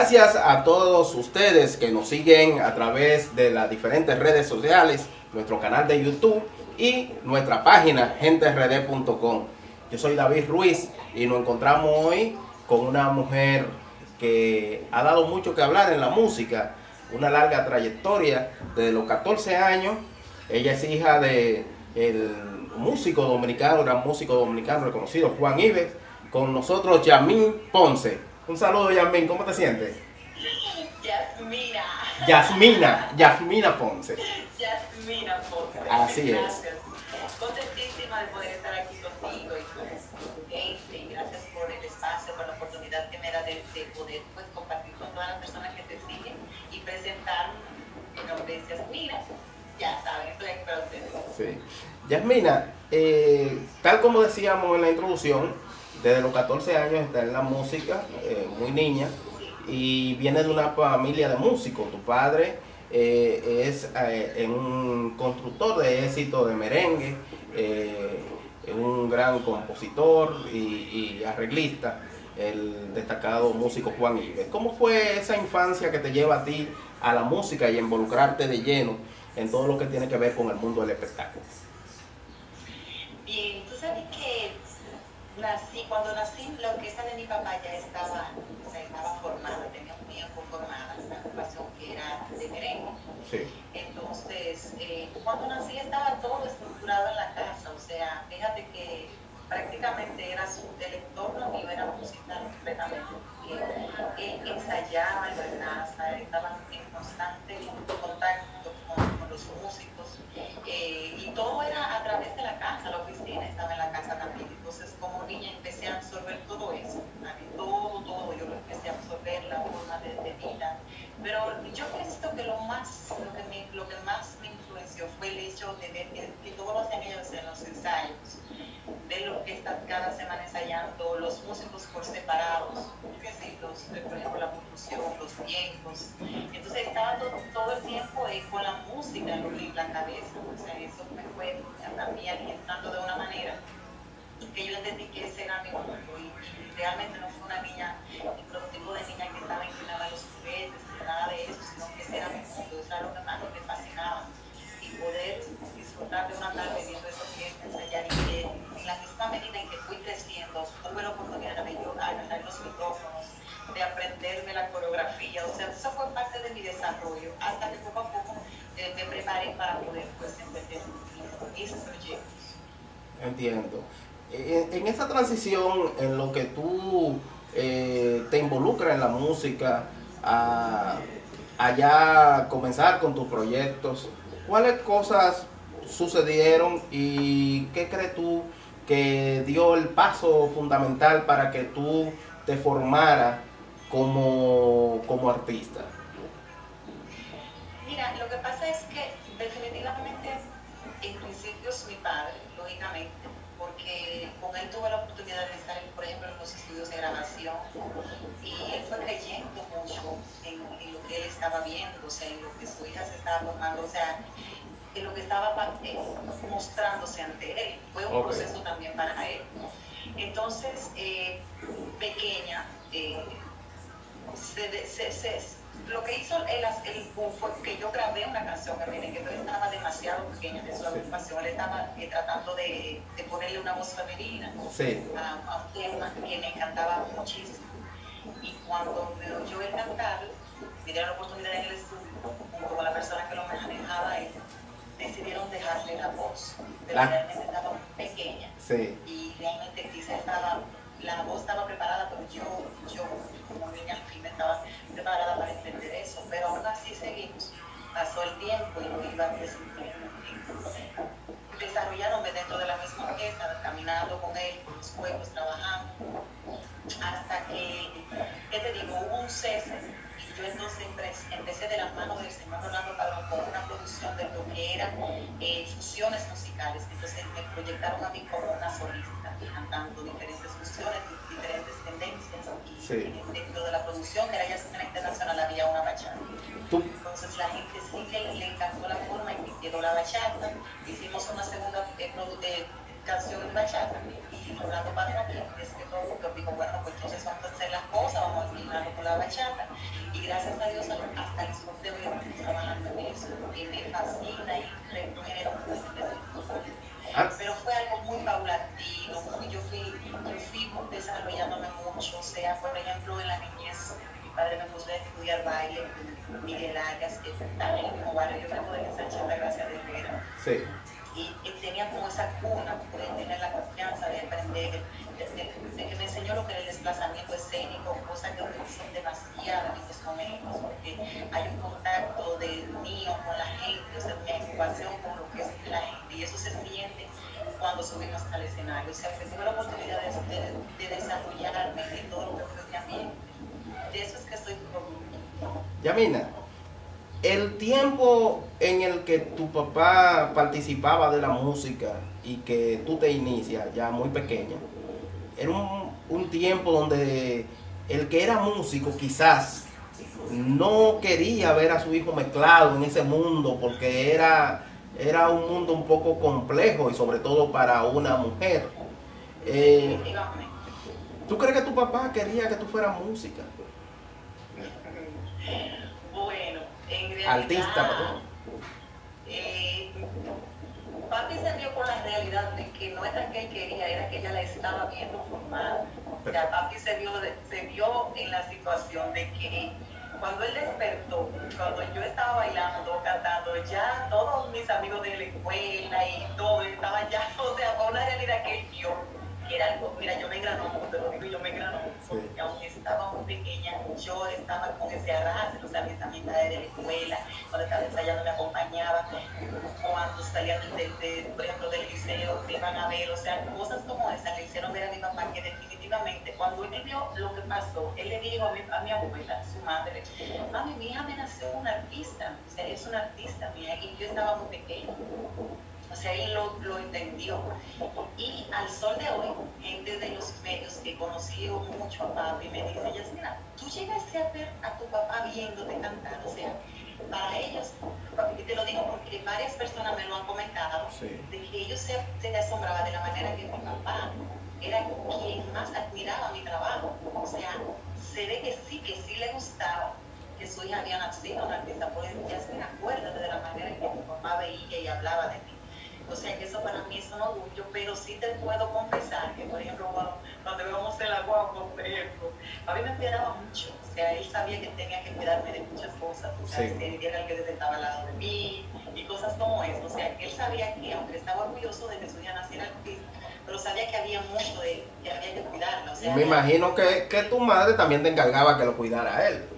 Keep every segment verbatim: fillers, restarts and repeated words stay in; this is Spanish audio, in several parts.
Gracias a todos ustedes que nos siguen a través de las diferentes redes sociales, nuestro canal de YouTube y nuestra página gente r d punto com. Yo soy David Ruiz y nos encontramos hoy con una mujer que ha dado mucho que hablar en la música, una larga trayectoria desde los catorce años. Ella es hija de el músico dominicano, gran músico dominicano reconocido, Juan Ives. Con nosotros Yasmín Ponce. Un saludo, Yasmín, ¿cómo te sientes? Yasmina. Yasmina, Yasmina Ponce. Yasmina Ponce. Así es. Gracias. Contentísima de poder estar aquí contigo y con tu gente. Y gracias por el espacio, por la oportunidad que me da de, de poder pues, compartir con todas las personas que te siguen y presentar mi nombre es Yasmina. Ya saben, estoy aquí para ustedes. Sí. Yasmina, eh, tal como decíamos en la introducción, desde los catorce años está en la música, eh, muy niña, y viene de una familia de músicos. Tu padre eh, es eh, un constructor de éxito de merengue, eh, un gran compositor y, y arreglista, el destacado músico Juan Ives. ¿Cómo fue esa infancia que te lleva a ti a la música y a involucrarte de lleno en todo lo que tiene que ver con el mundo del espectáculo? Bien, tú sabes que nací, cuando nací, la orquesta de mi papá ya estaba, o sea, estaba formada, tenía un tiempo formada, una agrupación que era de merengue. Sí. Entonces, eh, cuando nací estaba todo estructurado en la casa, o sea, fíjate que prácticamente era su, el entorno mío era musical completamente. Él ensayaba en la casa, estaba en constante contacto con, con los músicos, eh, y todo era a través de la casa, la oficina estaba en la casa también. Entonces, como niña empecé a absorber todo eso, todo, todo, yo lo empecé a absorber, la forma de, de vida. Pero yo pienso que lo más, lo que, me, lo que más me influenció fue el hecho de ver que, que todos los años en los ensayos, ver lo que está cada semana ensayando, los músicos por separados, es decir, los, por ejemplo, la percusión, los vientos. Entonces estaba todo, todo el tiempo eh, con la música en la cabeza. O sea, eso me fue a mí alientando de una manera que yo entendí que ese era mi mundo, y, y realmente no fue una niña, el prototipo de niña que estaba inclinada a los juguetes, nada de eso, sino que ese era mi mundo, eso era lo que más me fascinaba, y poder disfrutar de una tarde viendo esos clientes ensayar, y que en la misma medida en que fui creciendo, tuve la oportunidad de yo agarrar los micrófonos, de aprenderme la coreografía, o sea, eso fue parte de mi desarrollo, hasta que poco a poco eh, me preparé para poder pues emprender mis proyectos. Entiendo. En, en esa transición, en lo que tú eh, te involucras en la música, a, a ya comenzar con tus proyectos, ¿cuáles cosas sucedieron y qué crees tú que dio el paso fundamental para que tú te formaras como, como artista? Mira, lo que pasa es que definitivamente en principio es mi padre, lógicamente, porque con él tuve la oportunidad de estar, por ejemplo, en los estudios de grabación, y él fue creyendo mucho en, en lo que él estaba viendo, o sea, en lo que su hija se estaba formando, o sea, en lo que estaba eh, mostrándose ante él. Fue un okay. proceso también para él. Entonces, eh, pequeña, eh, se, se, se, lo que hizo el, el boom fue que yo grabé una canción en merengue, pero estaba demasiado pequeña de su agrupación. Él estaba eh, tratando de, de ponerle una voz femenina sí. a, a un tema que me encantaba muchísimo. Y cuando me oyó el cantar, me dieron la oportunidad en el estudio, junto con la persona que lo manejaba, él, decidieron dejarle la voz, pero ah. realmente estaba muy pequeña. Sí. Y realmente quizá estaba, la voz estaba preparada, pero yo, yo como niña al fin estaba preparada para entender eso, pero aún así seguimos. Pasó el tiempo y yo iba desarrollándome dentro de la misma orquesta, caminando con él, con los juegos, trabajando, hasta que, ¿qué te digo? Hubo un cese. Yo entonces empecé de las manos del señor Rolando Padrón con una producción de lo que eran eh, fusiones musicales. Entonces me proyectaron a mí como una solista, cantando diferentes fusiones, diferentes tendencias. Y sí. dentro de la producción, que era ya escena internacional, había una bachata. Entonces la gente sí le, le encantó la forma y me quedó la bachata. Hicimos una segunda eh, eh, canción en bachata. Y Rolando Padrón, que es que todo el mundo dijo, bueno, pues entonces vamos a hacer las cosas, vamos a combinarlo con la bachata. Y gracias a Dios, hasta el sur de hoy estoy trabajando en eso. Y me fascina y requiere Ah. Pero fue algo muy paulatino, yo fui, yo fui desarrollándome mucho, o sea, por ejemplo, en la niñez, mi padre me puso a estudiar baile, Miguel Arias, que está en el mismo barrio, yo vengo de Sánchez de Gracia de Herrera. Sí. Y, y tenía como esa cuna, de tener la confianza de aprender, de, de, de que me enseñó lo que era el desplazamiento escénico, cosas que utilizan demasiado en estos momentos, porque hay un contacto de mío con la gente, o sea, una ocupación con lo que es la gente, y eso se siente cuando subimos al escenario. O sea, que tuve la oportunidad de, de, de desarrollarme en todo lo que fue mi ambiente. De eso es que estoy orgullosa. Yamina, el tiempo en el que tu papá participaba de la música y que tú te inicias ya muy pequeña, era un, un tiempo donde el que era músico quizás no quería ver a su hijo mezclado en ese mundo porque era, era un mundo un poco complejo y sobre todo para una mujer. Eh, ¿Tú crees que tu papá quería que tú fueras música? Bueno, en realidad, artista, perdón. Eh, papi se vio con la realidad de que no era que él quería, era que ella la estaba viendo formada. O sea, papi se vio, se vio en la situación de que cuando él despertó, cuando yo estaba bailando, cantando, ya todos mis amigos de la escuela y todo estaban ya, o sea, fue una realidad que él vio, que era algo, mira, yo me engranó, te lo digo, yo me engranó, porque sí. Aunque estaba muy pequeña, yo estaba con ese arrastre, o sea, mis amistades de la escuela, cuando estaba ensayando me acompañaba, cuando salían de, de, por ejemplo, del liceo, me iban a ver, o sea, cosas como esas le hicieron ver a mi papá que definitivamente, cuando él vio lo que pasó, él le dijo a mi, a mi abuela, su madre, mami, mi hija me nació una artista, o sea, es una artista mía, y yo estaba muy pequeña. O sea, él lo, lo entendió. Y al sol de hoy, gente de los medios que conocí mucho a papi me dice, Yasmina, tú llegaste a ver a tu papá viéndote cantar. O sea, para ellos, y te lo digo porque varias personas me lo han comentado, sí. De que ellos se, se asombraban de la manera que mi papá era quien más admiraba mi trabajo. O sea, se ve que sí, que sí le gustaba que su hija había nacido una artista. Pues Yasmina, acuérdate de la manera en que mi papá veía y hablaba de ti. O sea que eso para mí es un orgullo, pero sí te puedo confesar que, por ejemplo, cuando, cuando íbamos en la guagua, por ejemplo, a mí me cuidaba mucho. O sea, él sabía que tenía que cuidarme de muchas cosas. O sea, sí. Que él era el que se sentaba al lado de mí y cosas como eso. O sea, que él sabía que, aunque estaba orgulloso de que su hija naciera artista, pero sabía que había mucho de que había que cuidarla. O sea, me imagino que, que tu madre también te encargaba que lo cuidara a él.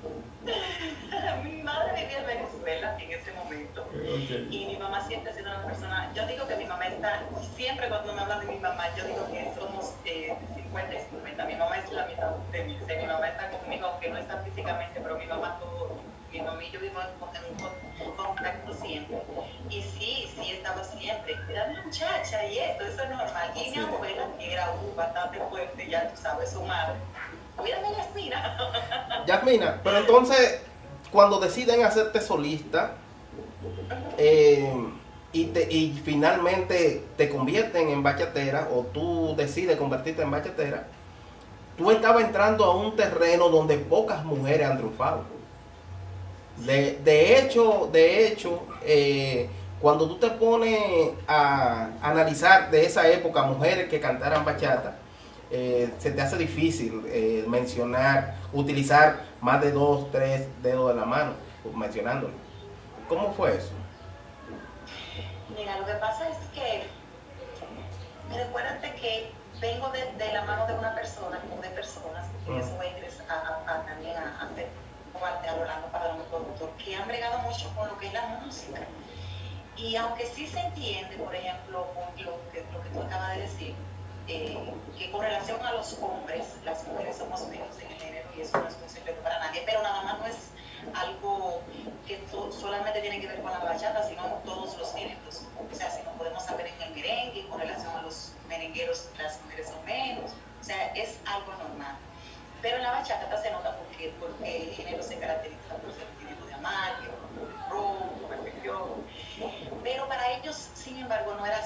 Mi madre vivía en Venezuela en ese momento. Okay. Y mi mamá siempre ha sido una persona, yo digo que mi mamá está, siempre cuando me hablan de mi mamá, yo digo que somos eh, cincuenta y cincuenta, mi mamá es la mitad de mí, o sea, mi mamá está conmigo, aunque no está físicamente, pero mi mamá todo, mi mamá y yo vivimos en un contacto siempre. Y sí, sí estaba siempre, era una muchacha y esto, eso es normal. Y mi abuela, que era uh, bastante fuerte, ya tú sabes, su madre, cuídame Yasmina. Yasmina, pero entonces, cuando deciden hacerte solista, eh, y, te, y finalmente te convierten en bachatera, o tú decides convertirte en bachatera, tú estabas entrando a un terreno donde pocas mujeres han triunfado. De, de hecho, de hecho, eh, cuando tú te pones a analizar de esa época mujeres que cantaran bachata, Eh, se te hace difícil eh, mencionar, utilizar más de dos, tres dedos de la mano, mencionándolo. ¿Cómo fue eso? Mira, lo que pasa es que recuérdate que vengo de, de la mano de una persona, o de personas, que uh-huh. Eso voy a, a, a también a hacer parte a Rolando Padrón, productor, que han bregado mucho con lo que es la música. Y aunque sí se entiende, por ejemplo, con lo que, lo que tú acabas de decir, Eh, que con relación a los hombres, las mujeres somos menos en el género y eso no es un secreto para nadie, pero nada más no es algo que to- solamente tiene que ver con la bachata, sino en todos los géneros. O sea, si no podemos saber en el merengue, con relación a los merengueros, las mujeres son menos, o sea, es algo normal. Pero en la bachata se nota porque, porque el género se caracteriza por ser el género de amargo, por el rock, por perfección. Pero para ellos, sin embargo, no era así. O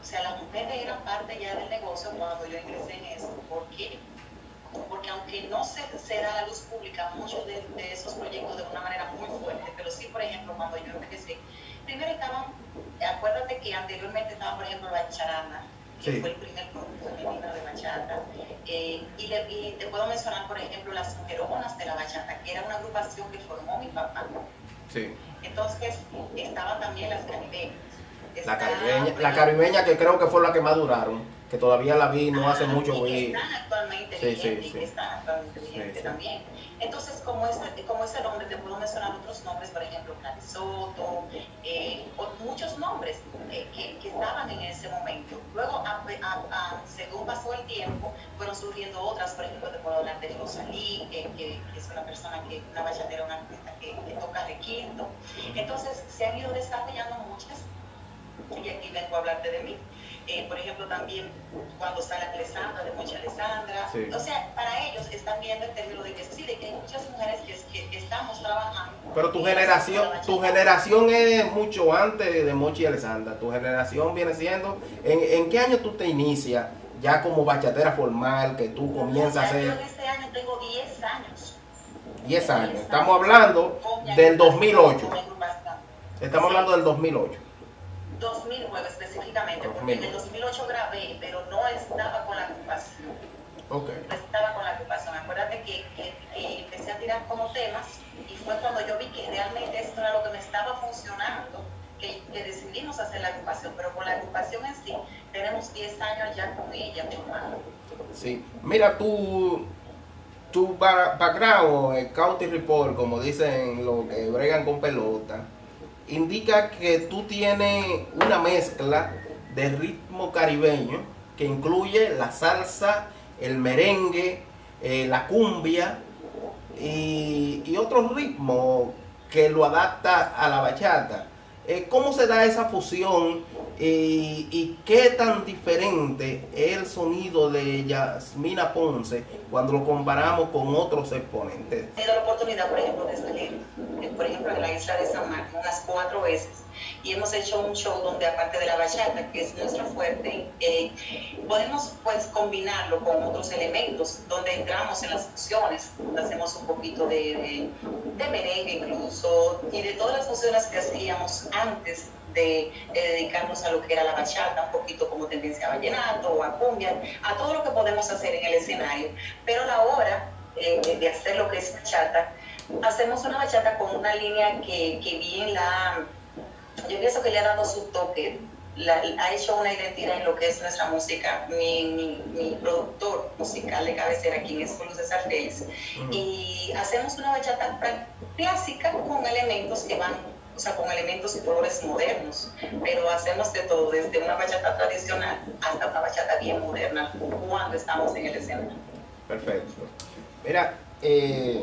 sea, las mujeres eran parte ya del negocio cuando yo ingresé en eso. ¿Por qué? Porque aunque no se, se da a la luz pública muchos de, de esos proyectos de una manera muy fuerte, pero sí, por ejemplo, cuando yo empecé, primero estaban, acuérdate que anteriormente estaba, por ejemplo, Bacharanda, que sí. Fue el primer grupo femenino de bachata, eh, y, le, y te puedo mencionar, por ejemplo, las Mujeronas de la Bachata, que era una agrupación que formó mi papá. Sí. Entonces, estaban también las caribeñas. La caribeña, la caribeña que creo que fue la que más duraron, que todavía la vi, no ah, hace mucho vi. Están actualmente sí, vigentes, sí, sí. están actualmente vigentes sí, sí. también. Entonces, como ese, como ese nombre, te puedo mencionar otros nombres, por ejemplo, Soto, eh, muchos nombres eh, que, que estaban en ese momento. Luego, a, a, a, según pasó el tiempo, fueron surgiendo otras, por ejemplo, te puedo hablar de Rosalí, que, que, que es una persona, que una bachatera, una artista que, que toca requinto. Entonces, se han ido desarrollando muchas. Y aquí vengo a hablarte de mí. Eh, por ejemplo, también cuando sale Alessandra, de Mocha Alessandra. Sí. O sea, para ellos están viendo el término de que sí, de que hay muchas mujeres que, que, que estamos trabajando. Pero tu generación, tu generación es mucho antes de Mocha y Alessandra. Tu generación viene siendo, ¿en, en qué año tú te inicias ya como bachatera formal, que tú comienzas a hacer? Yo en este año tengo diez años. diez años. Estamos hablando del dos mil ocho. Estamos hablando del dos mil ocho. dos mil nueve específicamente, porque en el dos mil ocho grabé, pero no estaba con la agrupación. Okay. No estaba con la agrupación. Acuérdate que, que, que empecé a tirar como temas y fue cuando yo vi que realmente esto era lo que me estaba funcionando, que, que decidimos hacer la agrupación, pero con la agrupación en sí tenemos diez años ya con ella, mi hermano. Sí, mira, tu, tu background, el Country Report, como dicen los que bregan con pelota, indica que tú tienes una mezcla de ritmo caribeño que incluye la salsa, el merengue, eh, la cumbia y, y otros ritmos que lo adapta a la bachata. Eh, ¿Cómo se da esa fusión y, y qué tan diferente es el sonido de Yasmina Ponce cuando lo comparamos con otros exponentes? He tenido la oportunidad, por ejemplo, de salir, por ejemplo, en la isla de San Marcos unas cuatro veces y hemos hecho un show donde, aparte de la bachata, que es nuestro fuerte, eh, podemos pues combinarlo con otros elementos, donde entramos en las fusiones, donde hacemos un poquito de, de, de merengue incluso, y de todas las fusiones que hacíamos antes de, de dedicarnos a lo que era la bachata, un poquito como tendencia a vallenato o a cumbia, a todo lo que podemos hacer en el escenario. Pero a la hora eh, de hacer lo que es bachata, hacemos una bachata con una línea que, que bien la... Yo pienso que le ha dado su toque, la, ha hecho una identidad en lo que es nuestra música. Mi, mi, mi productor musical de cabecera, quien es Julio César Félix, uh-huh. Y hacemos una bachata clásica con elementos que van, o sea, con elementos y colores modernos, pero hacemos de todo, desde una bachata tradicional hasta una bachata bien moderna, cuando estamos en el escenario. Perfecto. Mira, eh,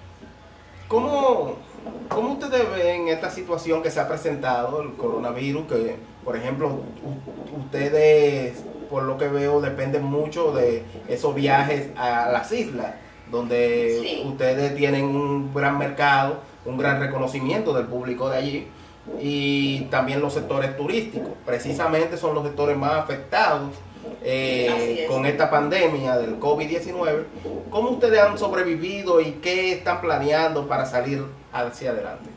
¿cómo... ¿Cómo ustedes ven esta situación que se ha presentado, el coronavirus? Que, por ejemplo, ustedes, por lo que veo, dependen mucho de esos viajes a las islas, donde sí. Ustedes tienen un gran mercado, un gran reconocimiento del público de allí, y también los sectores turísticos. Precisamente son los sectores más afectados eh, con esta pandemia del COVID diecinueve. ¿Cómo ustedes han sobrevivido y qué están planeando para salir hacia adelante?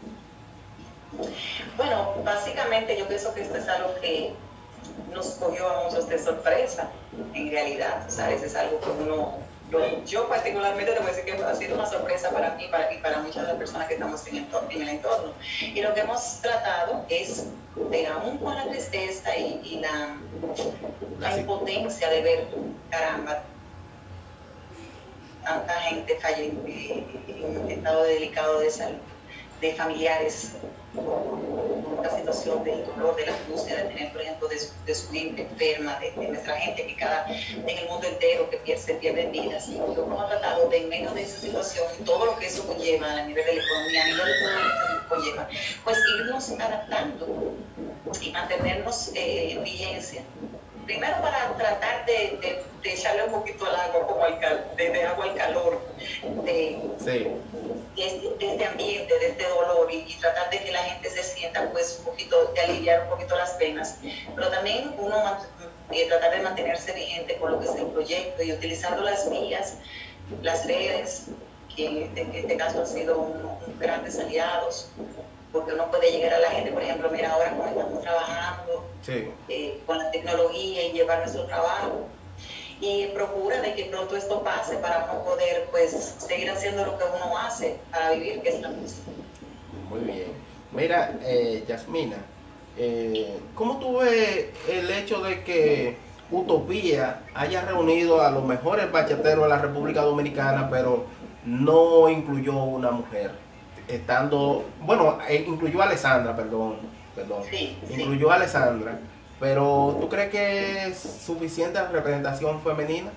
Bueno, básicamente yo pienso que esto es algo que nos cogió a muchos de sorpresa, en realidad. O sea, es algo que uno, lo, yo particularmente te voy a decir que ha sido una sorpresa para mí para, y para muchas de las personas que estamos en el, en el entorno. Y lo que hemos tratado es, de, aún con la tristeza y, y la, la impotencia de ver, caramba, tanta gente calle en estado delicado de salud, de familiares, una situación del dolor, de la angustia de tener, por ejemplo, de su, de su gente enferma, de, de nuestra gente que cada, en el mundo entero que pierde, se pierden vidas. Y yo hemos tratado de, en medio de esa situación, todo lo que eso conlleva a nivel de la economía, a nivel de todo lo que conlleva, pues irnos adaptando y mantenernos eh, en vigencia. Primero para tratar de, de, de echarle un poquito al agua, como al cal, de, de agua al calor, de, sí. de, este, de este ambiente, de este dolor, y, y tratar de que la gente se sienta pues un poquito, de aliviar un poquito las penas. Pero también uno eh, tratar de mantenerse vigente con lo que es el proyecto y utilizando las vías, las redes, que en este, en este caso han sido unos grandes aliados, porque uno puede llegar a la gente, por ejemplo, mira ahora cómo estamos trabajando Sí. eh, con la tecnología y llevar nuestro trabajo, y procura de que pronto esto pase para uno poder pues seguir haciendo lo que uno hace para vivir, que es la música. Muy bien. Mira, eh, Yasmina, eh, ¿cómo tú ves el hecho de que Utopía haya reunido a los mejores bachateros de la República Dominicana, pero no incluyó una mujer? Estando, bueno, eh, incluyó a Alessandra, perdón, perdón, Sí, sí. incluyó a Alessandra, pero ¿tú crees que es suficiente la representación femenina?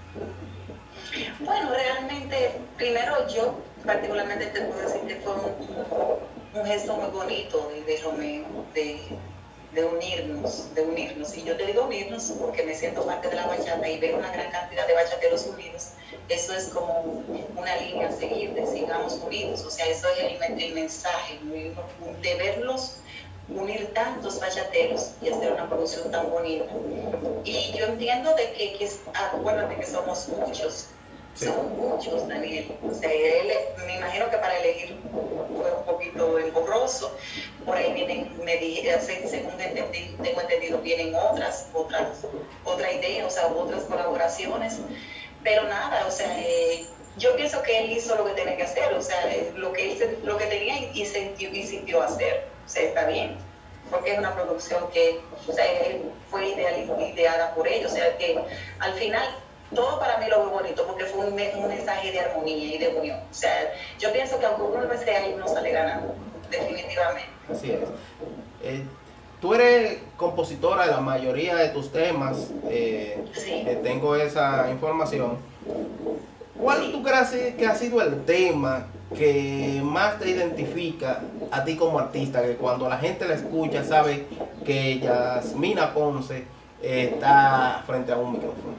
Bueno, realmente, primero yo particularmente te puedo decir que fue un, un gesto muy bonito de, de Romeo, de, de unirnos, de unirnos. Y yo te digo unirnos porque me siento parte de la bachata y ver una gran cantidad de bachateros unidos. Eso es como una línea a seguir, de sigamos unidos. O sea, eso es el, el mensaje, de verlos unir tantos bachateros y hacer una producción tan bonita. Y yo entiendo de que, que acuérdate que somos muchos, sí. Somos muchos, Daniel. O sea, él, me imagino que para elegir fue un poquito engorroso. Por ahí vienen, me dije, según entendí, tengo entendido, vienen otras, otras, otra idea, o sea, otras colaboraciones. Pero nada, o sea, eh, yo pienso que él hizo lo que tenía que hacer, o sea, lo que, él, lo que tenía y, y, sintió, y sintió hacer. O sea, está bien, porque es una producción que, o sea, fue ideal, ideada por ellos, o sea, que al final todo para mí lo veo bonito, porque fue un, un mensaje de armonía y de unión. O sea, yo pienso que aunque uno no esté ahí, uno sale ganando, definitivamente. Así es. Eh, tú eres compositora de la mayoría de tus temas, eh, sí. eh, tengo esa información. ¿Cuál sí. tú crees que ha sido el tema que más te identifica a ti como artista, que cuando la gente la escucha sabe que Yasmina Ponce eh, está frente a un micrófono?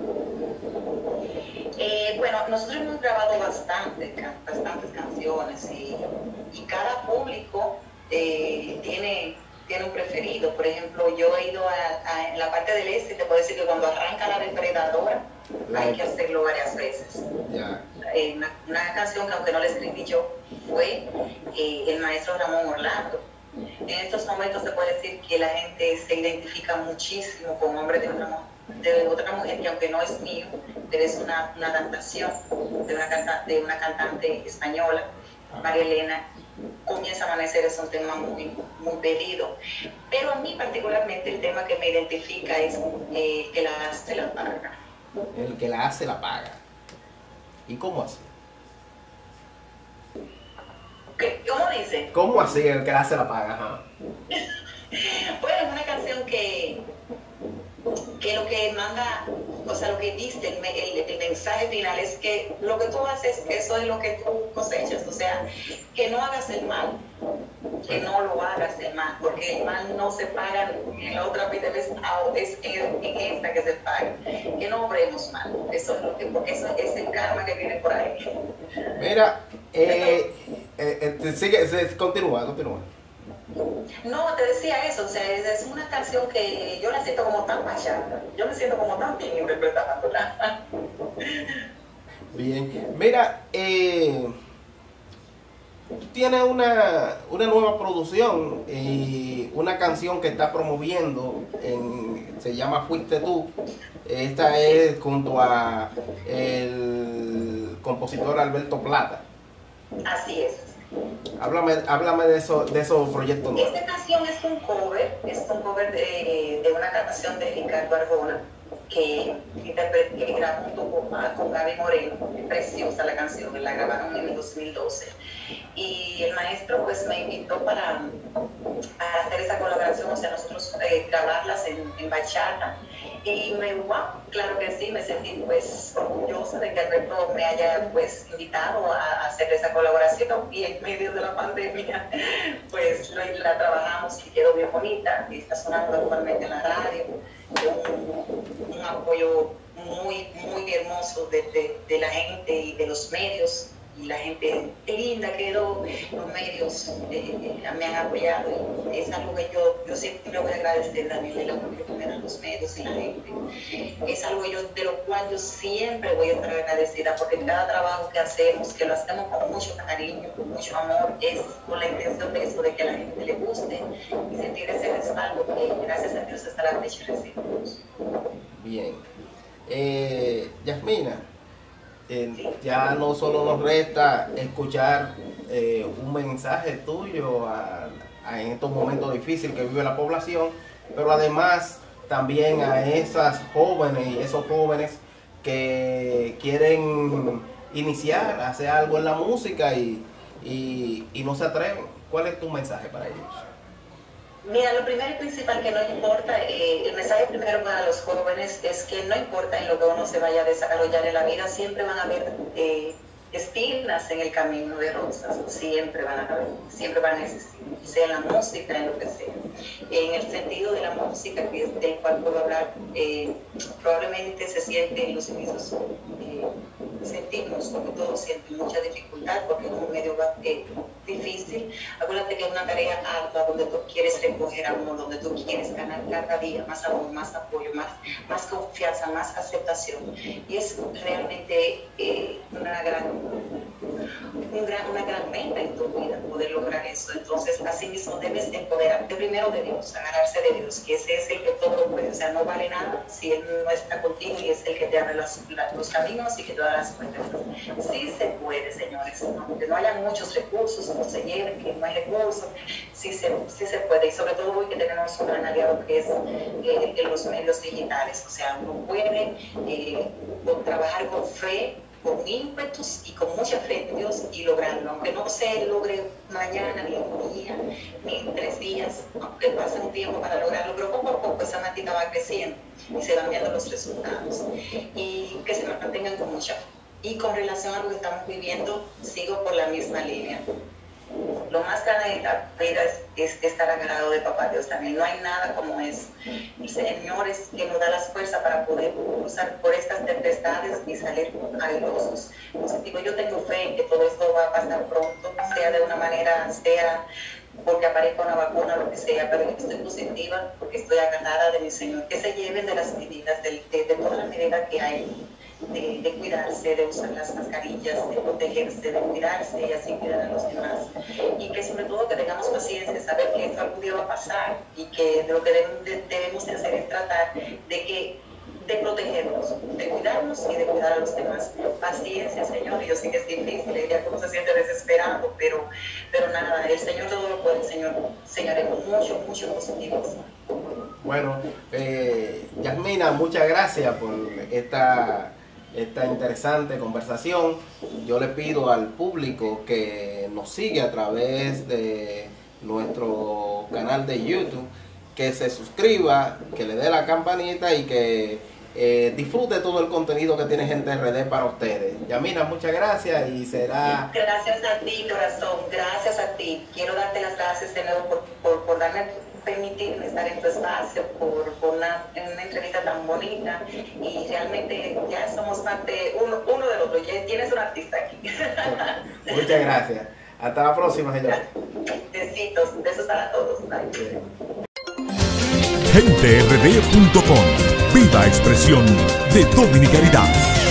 Eh, bueno, nosotros hemos grabado bastante, bastantes canciones y, y cada público eh, tiene, tiene un preferido. Por ejemplo, yo he ido a, a, en la parte del este, te puedo decir que cuando arranca La Depredadora hay que hacerlo varias veces. Yeah. Eh, una, una canción que aunque no la escribí yo fue eh, el maestro Ramón Orlando. En estos momentos se puede decir que la gente se identifica muchísimo con Hombre de otra, de otra mujer, que aunque no es mío, pero es una, una adaptación de una, canta, de una cantante española, María Elena. Comienza a amanecer, es un tema muy, muy pedido. Pero a mí particularmente el tema que me identifica es eh, que la hace la paga. El que la hace la paga. ¿Y cómo así? ¿Qué? ¿Cómo dice? ¿Cómo así el que la hace la paga? Ajá. Bueno, es una canción que, que lo que manda, o sea, lo que dice, el, el, el mensaje final es que lo que tú haces, eso es lo que tú cosechas. O sea, que no hagas el mal, que no lo hagas el mal, porque el mal no se paga en la otra vida, es, es en, en esta que se paga. Que no obremos mal, eso es lo que, porque eso es el karma que viene por ahí. Mira, eh, eh, eh, sigue, se, continúa, continúa. No, te decía eso, o sea, es, es una canción que yo la siento como tan bachata, yo me siento como tan bien interpretándola. Bien, mira, eh, tiene una, una nueva producción y una canción que está promoviendo, en, se llama Fuiste Tú. Esta es junto a el compositor Alberto Plata. Así es. Háblame, háblame de eso, de esos proyectos nuevos. Esta canción es un cover, es un cover de, de una canción de Ricardo Arjona que, que grabó junto con, con Gaby Moreno. Es preciosa la canción, la grabaron en el dos mil doce. Y el maestro pues me invitó para, para hacer esa colaboración, o sea, nosotros eh, grabarlas en, en bachata. Y me, wow, claro que sí, me sentí pues orgullosa de que Alberto me haya pues invitado a, a hacer esa colaboración, y en medio de la pandemia pues lo, la trabajamos y quedó bien bonita, y está sonando actualmente en la radio, un, un apoyo muy, muy hermoso de, de, de la gente y de los medios, y y la gente linda quedó, los medios eh, me han apoyado y es algo que yo, yo siempre voy a agradecer, Daniel, el apoyo que me dan los medios y la gente. Es algo yo, de lo cual yo siempre voy a estar agradecida, porque cada trabajo que hacemos, que lo hacemos con mucho cariño, con mucho amor, es con la intención de eso, de que a la gente le guste y sentir ese respaldo que gracias a Dios hasta la fecha recibimos. Bien. Eh, Yasmina, eh, ya no solo nos resta escuchar eh, un mensaje tuyo a, a en estos momentos difíciles que vive la población, pero además también a esas jóvenes y esos jóvenes que quieren iniciar, hacer algo en la música y, y, y no se atreven. ¿Cuál es tu mensaje para ellos? Mira, lo primero y principal que no importa, eh, el mensaje primero para los jóvenes es que no importa en lo que uno se vaya a desarrollar en la vida, siempre van a haber eh, espinas en el camino de rosas, siempre van a haber, siempre van a existir, sea en la música, en lo que sea. En el sentido de la música, que es del cual puedo hablar, eh, probablemente se sienten los inicios, eh, sentimos, como todos sienten mucha dificultad, porque es un medio eh, difícil. Acuérdate que es una tarea alta donde tú quieres recoger amor, donde tú quieres ganar cada día más amor, más apoyo, más, más confianza, más aceptación. Y es realmente eh, una gran, un gran, una gran meta en tu vida poder lograr eso. Entonces, así mismo debes empoderarte primero de Dios, agarrarse de Dios, que ese es el que todo lo puede. O sea, no vale nada si Él no está contigo y es el que te abre los, los caminos y que te da las puertas. Sí se puede, señores, aunque no haya muchos recursos, no se lleven, que no hay recursos, sí se, sí se puede, y sobre todo hoy que tenemos un gran aliado que es eh, en los medios digitales. O sea, uno puede eh, trabajar con fe, con ímpetus y con mucha fe en Dios y lograrlo, aunque no se logre mañana, ni un día, ni en tres días, aunque pase un tiempo para lograrlo, pero poco a poco esa máquina va creciendo y se van viendo los resultados, y que se mantengan con mucha fe. Y con relación a lo que estamos viviendo, sigo por la misma línea. Lo más grande de la vida es, es estar agarrado de Papá Dios también. No hay nada como eso. El Señor es quien nos da las fuerzas para poder cruzar por estas tempestades y salir airosos. Entonces digo, yo tengo fe en que todo esto va a pasar pronto, sea de una manera, sea porque aparezca una vacuna, lo que sea, pero yo estoy positiva porque estoy agarrada de mi Señor. Que se lleven de las medidas, de, de, de todas las medidas que hay. De, de cuidarse, de usar las mascarillas, de protegerse, de cuidarse y así cuidar a los demás. Y que sobre todo que tengamos paciencia, saber que esto algún día va a pasar y que lo que debemos de, debemos de hacer es tratar de que de protegernos, de cuidarnos y de cuidar a los demás. Paciencia, Señor, yo sé que es difícil, ella como se siente desesperado, pero, pero nada, el Señor todo lo puede, Señor, Señor, es mucho, mucho positivo. Bueno, eh, Yasmina, muchas gracias por esta esta interesante conversación. Yo le pido al público que nos sigue a través de nuestro canal de YouTube, que se suscriba, que le dé la campanita y que eh, disfrute todo el contenido que tiene Gente R D para ustedes. Yasmina, muchas gracias y será... Gracias a ti, corazón, gracias a ti. Quiero darte las gracias de nuevo por, por, por darme... permitirme estar en tu espacio, por, por una, una entrevista tan bonita, y realmente ya somos parte uno, uno del otro, ya tienes un artista aquí. Muchas gracias. Hasta la próxima, señor. Besitos, besos para todos. Bye. gente R D punto com, viva expresión de dominicanidad.